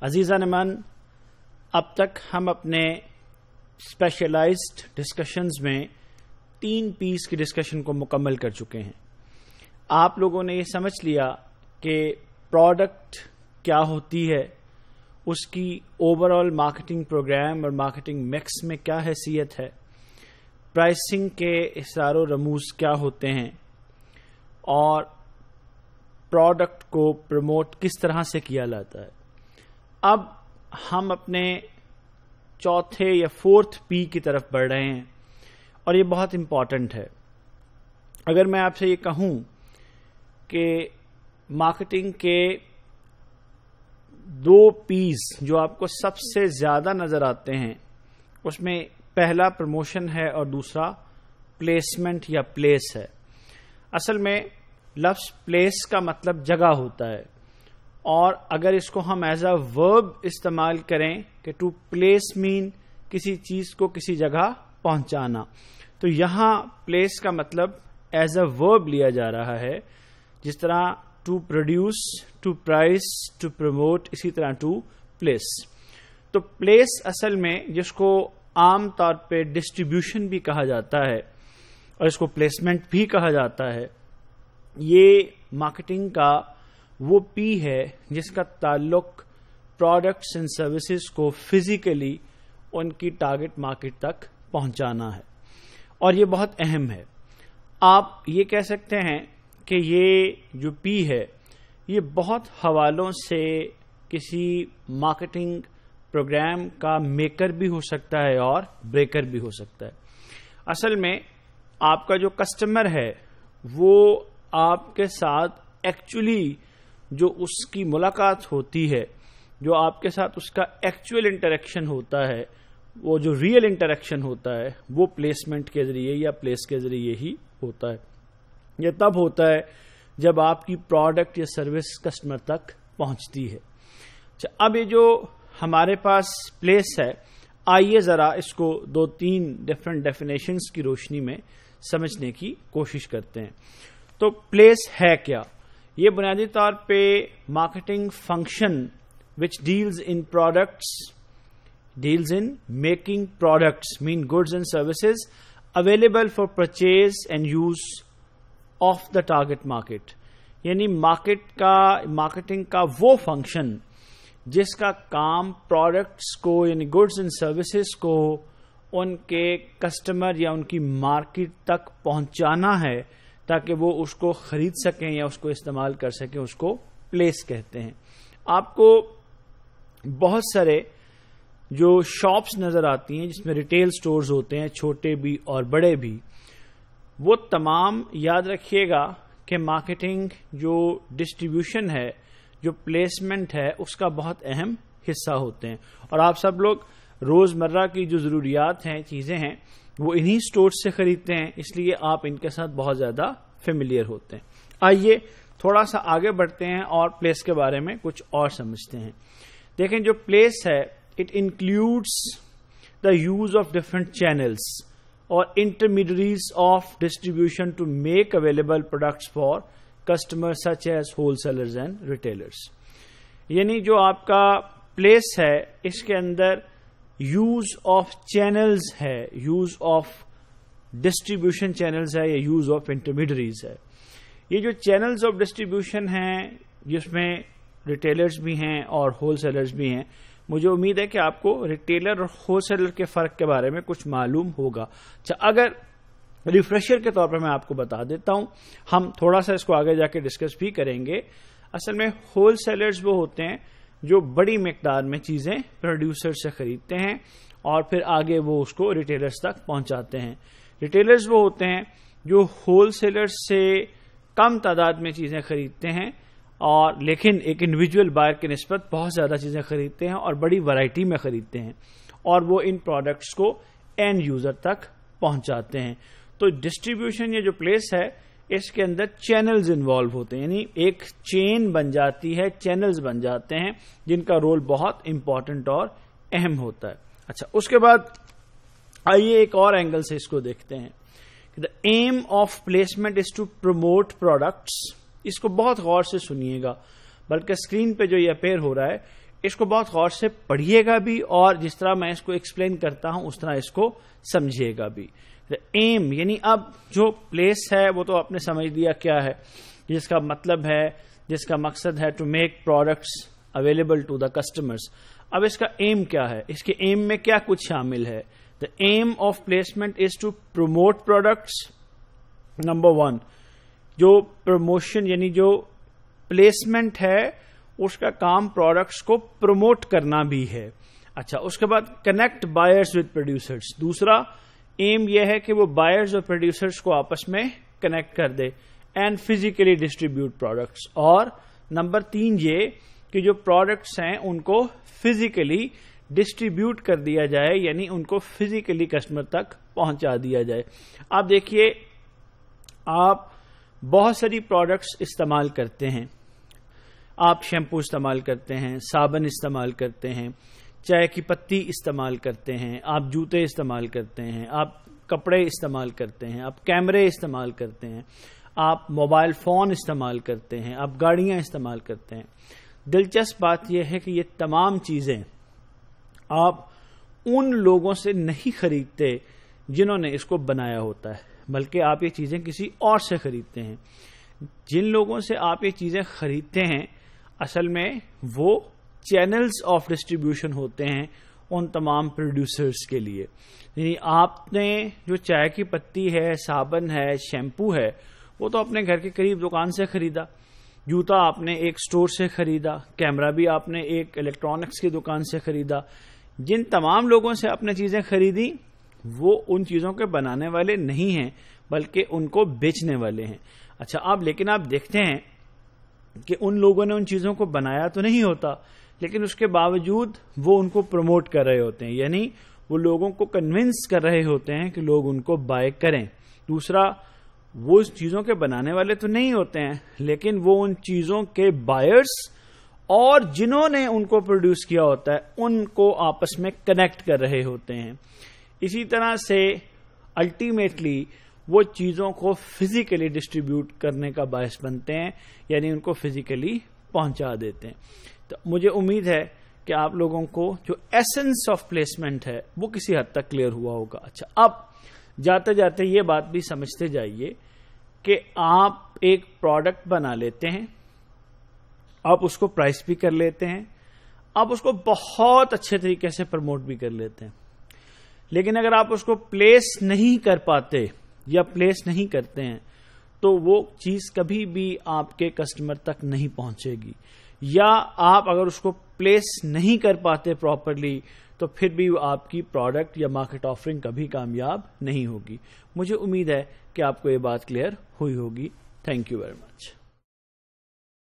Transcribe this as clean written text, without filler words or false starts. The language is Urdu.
عزیزان من، اب تک ہم اپنے اسپیشلائزڈ ڈسکشنز میں 3 پیس کی ڈسکشن کو مکمل کر چکے ہیں. آپ لوگوں نے یہ سمجھ لیا کہ پروڈکٹ کیا ہوتی ہے، اس کی اوور آل مارکیٹنگ پروگرام اور مارکیٹنگ مکس میں کیا حیثیت ہے، پرائسنگ کے اسرار و رموز کیا ہوتے ہیں، اور پروڈکٹ کو پروموٹ کس طرح سے کیا جاتا ہے. اب ہم اپنے چوتھے یا 4تھ پی کی طرف بڑھ رہے ہیں، اور یہ بہت امپورٹنٹ ہے. اگر میں آپ سے یہ کہوں کہ مارکیٹنگ کے 2 پیز جو آپ کو سب سے زیادہ نظر آتے ہیں، اس میں پہلا پروموشن ہے اور دوسرا پلیسمنٹ یا پلیس ہے. اصل میں لفظ پلیس کا مطلب جگہ ہوتا ہے، اور اگر اس کو ہم ایز اے ورب استعمال کریں کہ ٹو پلیس مین کسی چیز کو کسی جگہ پہنچانا، تو یہاں پلیس کا مطلب ایز اے ورب لیا جا رہا ہے. جس طرح to produce, to price, to promote, اسی طرح ٹو پلیس. تو پلیس اصل میں جس کو عام طور پہ ڈسٹریبیوشن بھی کہا جاتا ہے اور اس کو پلیسمنٹ بھی کہا جاتا ہے، یہ مارکیٹنگ کا وہ پی ہے جس کا تعلق پروڈکٹس اینڈ سروسز کو فزیکلی ان کی ٹارگٹ مارکیٹ تک پہنچانا ہے، اور یہ بہت اہم ہے. آپ یہ کہہ سکتے ہیں کہ یہ جو پی ہے یہ بہت حوالوں سے کسی مارکیٹنگ پروگرام کا میکر بھی ہو سکتا ہے اور بریکر بھی ہو سکتا ہے. اصل میں آپ کا جو کسٹمر ہے وہ آپ کے ساتھ ایکچولی جو اس کی ملاقات ہوتی ہے، جو آپ کے ساتھ اس کا ایکچوئل انٹریکشن ہوتا ہے، وہ جو ریئل انٹریکشن ہوتا ہے، وہ پلیسمنٹ کے ذریعے یا پلیس کے ذریعے ہی ہوتا ہے. یہ تب ہوتا ہے جب آپ کی پروڈکٹ یا سروس کسٹمر تک پہنچتی ہے. اچھا، اب یہ جو ہمارے پاس پلیس ہے، آئیے ذرا اس کو 2-3 ڈفرنٹ ڈیفینیشنز کی روشنی میں سمجھنے کی کوشش کرتے ہیں. تو پلیس ہے کیا؟ یہ بنیادی طور پہ marketing function which deals in products, deals in making products mean goods and services available for purchase and use of the target market. یعنی مارکیٹنگ کا وہ فنکشن جس کا کام پروڈکٹس کو یعنی گڈز اینڈ سروسز کو ان کے کسٹمر یا ان کی مارکیٹ تک پہنچانا ہے تاکہ وہ اس کو خرید سکیں یا اس کو استعمال کر سکیں، اس کو پلیس کہتے ہیں. آپ کو بہت سارے جو شاپس نظر آتی ہیں جس میں ریٹیل سٹورز ہوتے ہیں، چھوٹے بھی اور بڑے بھی، وہ تمام یاد رکھیے گا کہ مارکیٹنگ جو ڈسٹریبیوشن ہے، جو پلیسمنٹ ہے، اس کا بہت اہم حصہ ہوتے ہیں. اور آپ سب لوگ روزمرہ کی جو ضروریات ہیں، چیزیں ہیں، وہ انہی سٹورز سے خریدتے ہیں، اس لیے آپ ان کے ساتھ بہت زیادہ فیملیئر ہوتے ہیں. آئیے تھوڑا سا آگے بڑھتے ہیں اور پلیس کے بارے میں کچھ اور سمجھتے ہیں. دیکھیں، جو پلیس ہے it includes the use of different channels اور intermediaries of distribution to make available products for customer such as wholesalers and retailers. یعنی جو آپ کا پلیس ہے اس کے اندر یوز آف چینلز ہے، یوز آف ڈسٹریبیوشن چینلز ہے یا یوز آف انٹرمیڈیریز ہے. یہ جو چینلز آف ڈسٹریبیوشن ہیں جس میں ریٹیلرز بھی ہیں اور ہول سیلرز بھی ہیں، مجھے امید ہے کہ آپ کو ریٹیلر اور ہول سیلر کے فرق کے بارے میں کچھ معلوم ہوگا. اچھا، اگر ریفریشر کے طور پر میں آپ کو بتا دیتا ہوں، ہم تھوڑا سا اس کو آگے جا کے ڈسکس بھی کریں گے. اصل میں ہول سیلرز وہ ہوتے ہیں جو بڑی مقدار میں چیزیں پروڈیوسر سے خریدتے ہیں اور پھر آگے وہ اس کو ریٹیلرز تک پہنچاتے ہیں. ریٹیلرز وہ ہوتے ہیں جو ہول سیلرز سے کم تعداد میں چیزیں خریدتے ہیں اور لیکن ایک انڈیویجول بائر کی نسبت بہت زیادہ چیزیں خریدتے ہیں اور بڑی ورائٹی میں خریدتے ہیں، اور وہ ان پروڈکٹس کو اینڈ یوزر تک پہنچاتے ہیں. تو ڈسٹریبیوشن یہ جو پلیس ہے اس کے اندر چینلز انوالو ہوتے ہیں، یعنی ایک چین بن جاتی ہے، چینلز بن جاتے ہیں جن کا رول بہت امپورٹنٹ اور اہم ہوتا ہے. اچھا، اس کے بعد آئیے ایک اور اینگل سے اس کو دیکھتے ہیں. The aim of placement is to promote products. اس کو بہت غور سے سنیے گا، بلکہ اسکرین پہ جو یہ اپیئر ہو رہا ہے इसको बहुत गौर से पढ़िएगा भी और जिस तरह मैं इसको एक्सप्लेन करता हूं उस तरह इसको समझिएगा भी। एम यानी अब जो प्लेस है वो तो आपने समझ लिया क्या है, जिसका मतलब है, जिसका मकसद है to make products available to the customers. अब इसका एम क्या है, इसके एम में क्या कुछ शामिल है? The aim of placement is to promote products. Number 1, जो प्रमोशन यानी जो प्लेसमेंट है उसका काम प्रोडक्ट्स को प्रमोट करना भी है। अच्छा, उसके बाद कनेक्ट बायर्स विद प्रोड्यूसर्स। दूसरा एम यह है कि वो बायर्स और प्रोड्यूसर्स को आपस में कनेक्ट कर दे एंड फिजिकली डिस्ट्रीब्यूट प्रोडक्ट्स। और नंबर 3 ये कि जो प्रोडक्ट्स हैं उनको फिजिकली डिस्ट्रीब्यूट कर दिया जाए, यानी उनको फिजिकली कस्टमर तक पहुंचा दिया जाए। आप देखिए, आप बहुत सारी प्रोडक्ट्स इस्तेमाल करते हैं। आप शैम्पू इस्तेमाल करते हैं, साबुन इस्तेमाल करते हैं, चाय की पत्ती इस्तेमाल करते हैं, आप जूते इस्तेमाल करते हैं, आप कपड़े इस्तेमाल करते हैं, आप कैमरे इस्तेमाल करते हैं, आप मोबाइल फोन इस्तेमाल करते हैं, आप गाड़ियां इस्तेमाल करते हैं। दिलचस्प बात यह है कि ये तमाम चीजें आप उन लोगों से नहीं खरीदते जिन्होंने इसको बनाया होता है, बल्कि आप ये चीजें किसी और से खरीदते हैं। जिन लोगों से आप ये चीजें खरीदते हैं असल में वो चैनल्स ऑफ डिस्ट्रीब्यूशन होते हैं उन तमाम प्रोड्यूसर्स के लिए। यानी आपने जो चाय की पत्ती है, साबुन है, शैम्पू है, वो तो अपने घर के करीब दुकान से खरीदा, जूता आपने एक स्टोर से खरीदा, कैमरा भी आपने एक इलेक्ट्रॉनिक्स की दुकान से खरीदा। जिन तमाम लोगों से आपने चीजें खरीदी वो उन चीजों के बनाने वाले नहीं हैं, बल्कि उनको बेचने वाले हैं। अच्छा, अब लेकिन आप देखते हैं कि उन लोगों ने उन चीजों को बनाया तो नहीं होता, लेकिन उसके बावजूद वो उनको प्रमोट कर रहे होते हैं, यानी वो लोगों को कन्विंस कर रहे होते हैं कि लोग उनको बाय करें। दूसरा, वो उस चीजों के बनाने वाले तो नहीं होते हैं, लेकिन वो उन चीजों के बायर्स और जिन्होंने उनको प्रोड्यूस किया होता है उनको आपस में कनेक्ट कर रहे होते हैं। इसी तरह से अल्टीमेटली वो चीजों को फिजिकली डिस्ट्रीब्यूट करने का बायस बनते हैं, यानी उनको फिजिकली पहुंचा देते हैं। तो मुझे उम्मीद है कि आप लोगों को जो एसेंस ऑफ प्लेसमेंट है वो किसी हद तक क्लियर हुआ होगा। अच्छा, अब जाते जाते ये बात भी समझते जाइए कि आप एक प्रोडक्ट बना लेते हैं, आप उसको प्राइस भी कर लेते हैं, आप उसको बहुत अच्छे तरीके से प्रमोट भी कर लेते हैं, लेकिन अगर आप उसको प्लेस नहीं कर पाते या प्लेस नहीं करते हैं तो वो चीज कभी भी आपके कस्टमर तक नहीं पहुंचेगी। या आप अगर उसको प्लेस नहीं कर पाते प्रॉपरली तो फिर भी आपकी प्रोडक्ट या मार्केट ऑफरिंग कभी कामयाब नहीं होगी। मुझे उम्मीद है कि आपको ये बात क्लियर हुई होगी। Thank you very much.